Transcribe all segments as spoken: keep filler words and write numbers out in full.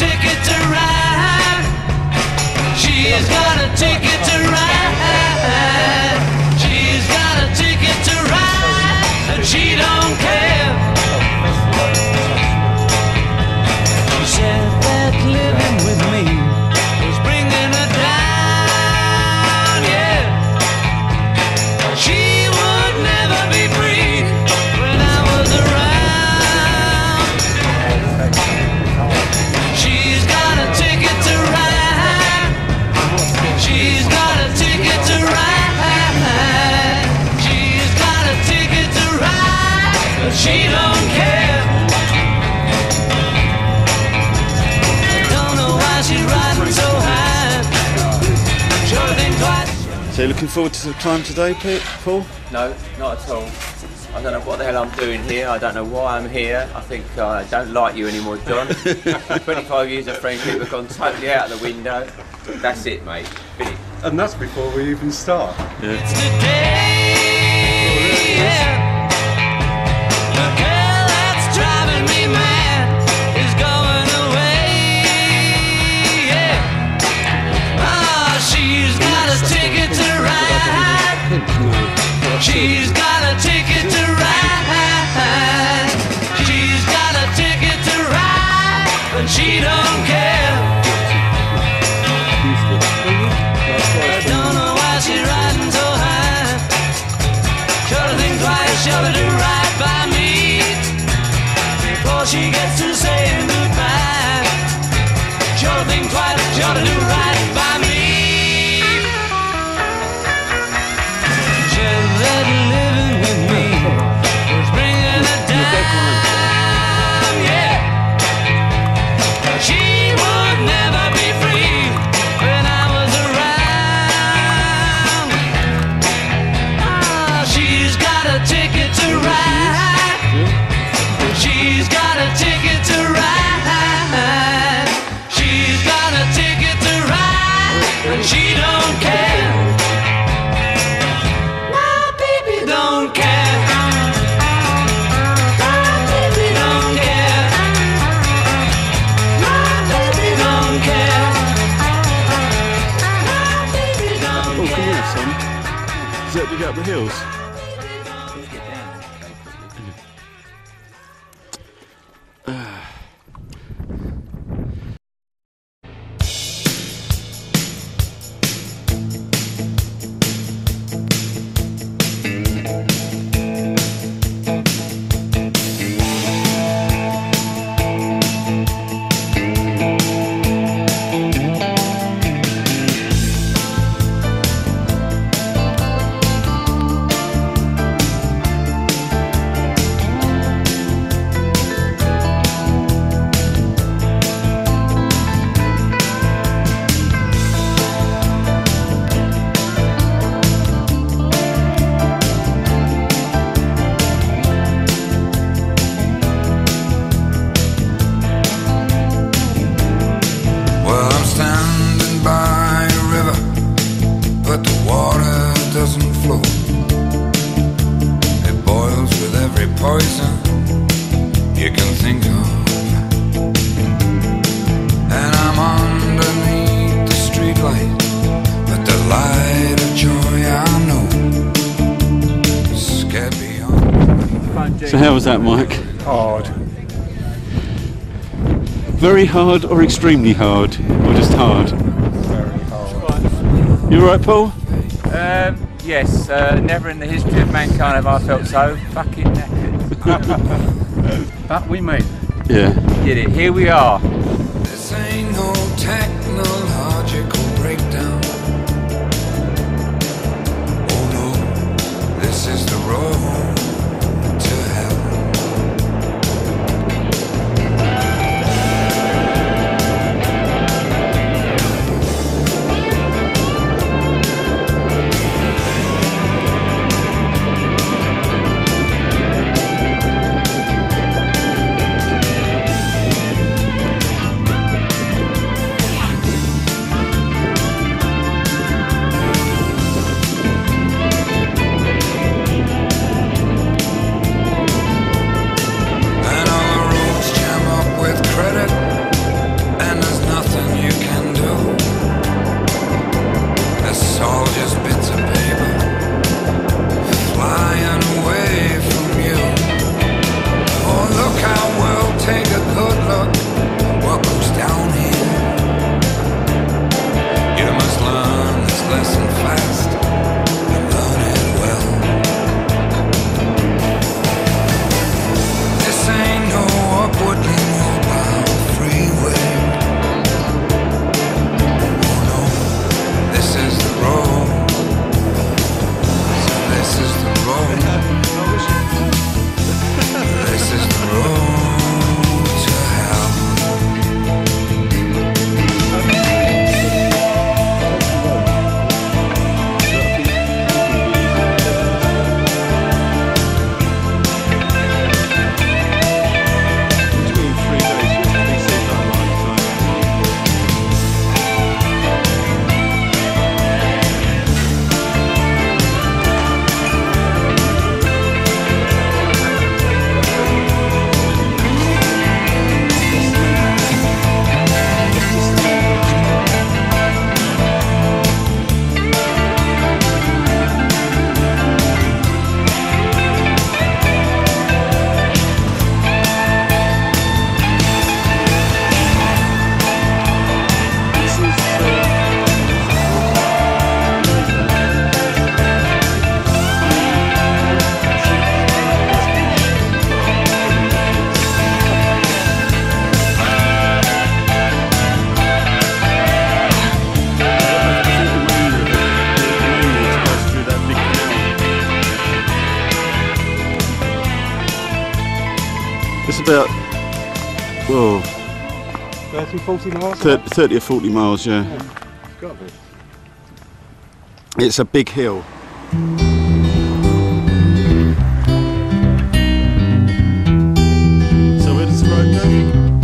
ticket to ride. She's got a ticket to ride. She's got a ticket to ride, and she don't care. She said that living with me was bringing her down, yeah. She would never be free when I was around. She's got a ticket to ride. She's got a ticket to ride. She's got a ticket to ride, but she don't care. Don't know why she's riding so high. Sure think twice. So, you looking forward to the climb today, Pete, Paul? No, not at all. I don't know what the hell I'm doing here. I don't know why I'm here. I think uh, I don't like you anymore, John. twenty-five years of friendship have gone totally out of the window. That's it, mate. Finished. And that's before we even start. Yeah. It's the day, yeah. The girl that's driving me mad is going away, yeah. Ah, she's got a ticket to ride. She's got a ticket to ride. She's got a ticket to ride, but she don't care. I don't know why she's riding so high. Sure think twice, sure to do right by me before she gets to saying goodbye. Sure think twice, sure to do right by me. Said that living with me was bringing her down, yeah. She would never be free when I was around. Ah, she's got a ticket to ride. She's got a ticket to ride. She's got a ticket to ride, and she don't care. My baby don't care. My baby don't care. My baby don't care. My baby don't Oh, come care. here, son. Does that dig up the hills? Well, I'm standing by a river, but the water doesn't flow. It boils with every poison you can think of. And I'm underneath the streetlight, but the light of joy I know is scared beyond. So how was that, Mike? Hard. Very hard or extremely hard? Or just hard? Very hard. You alright, Paul? Um, yes, uh, never in the history of mankind have I felt so fucking knackered. That we made. Yeah. Did it. Here we are. This ain't no technological breakdown. Oh no, this is the road to hell. thirty, forty miles? thirty or forty miles, yeah. Yeah, it's got to be. It's a big hill. So where does the road go?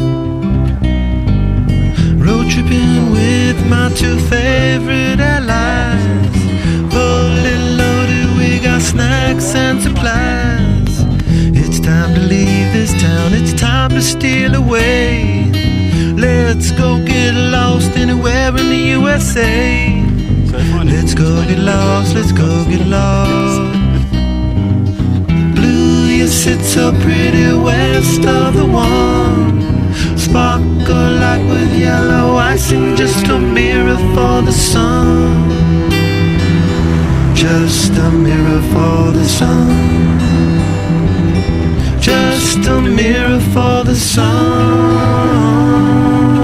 Road tripping with my two favorite allies. Fully loaded, we got snacks and supplies. It's time to leave this town, it's time to steal away. Let's go get lost anywhere in the U S A. Let's go get lost, let's go get lost. Blue, you sit so pretty west of the one. Sparkle like with yellow icing, just a mirror for the sun. Just a mirror for the sun. Just a mirror for the sun.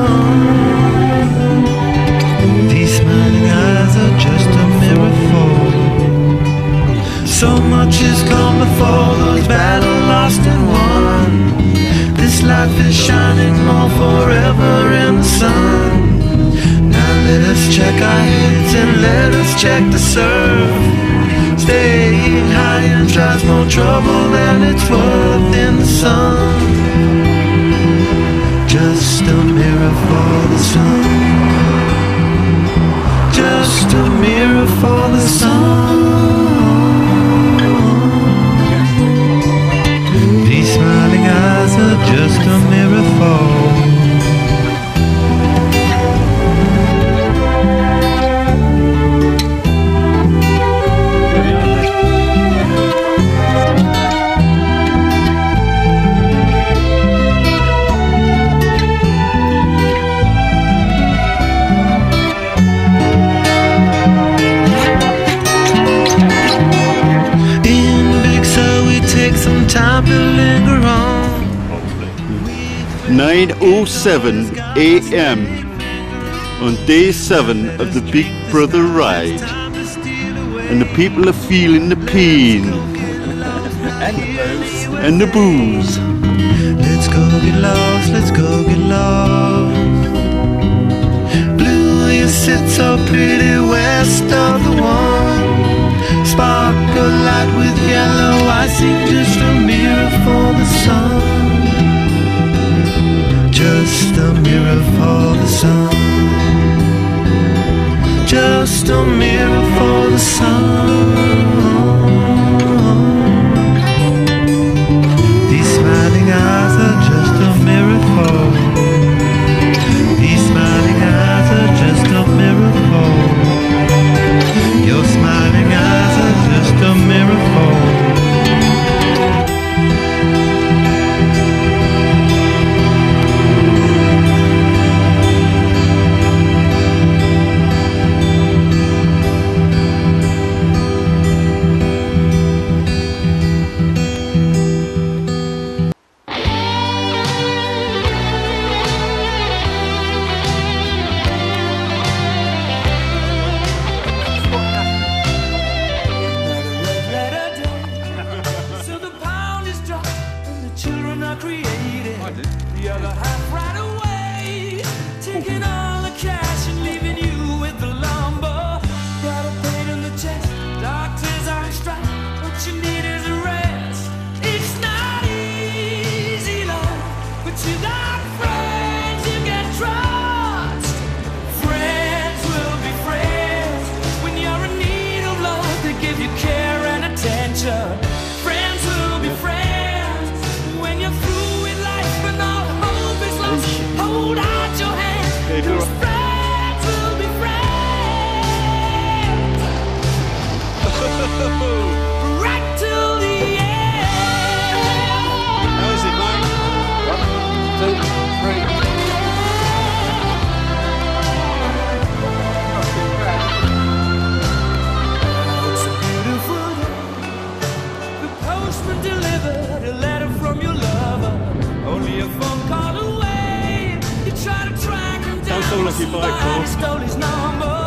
These smiling eyes are just a mirror for. So much has come before, those battles lost and won. This life is shining more forever in the sun. Now let us check our heads and let us check the surf. Staying high and tries more trouble than it's worth in the sun. Just a mirror for the sun. Just a mirror for the sun. These smiling eyes are just a mirror for. Time to linger on. nine oh seven a m on day seven of the Big Brother ride, and the people are feeling the pain And the booze. and the booze. Let's go get lost, let's go get lost. Blue, you sit so pretty west of the one. Sparkle light with yellow icing, just a mirror for the sun. Just a mirror for the sun. Just a mirror for the sun. These smiling eyes are just a mirror for. These smiling eyes are just a mirror for. Your smiling eyes are just a mirror for. Sounds so lucky bike, Paul. Stole his number.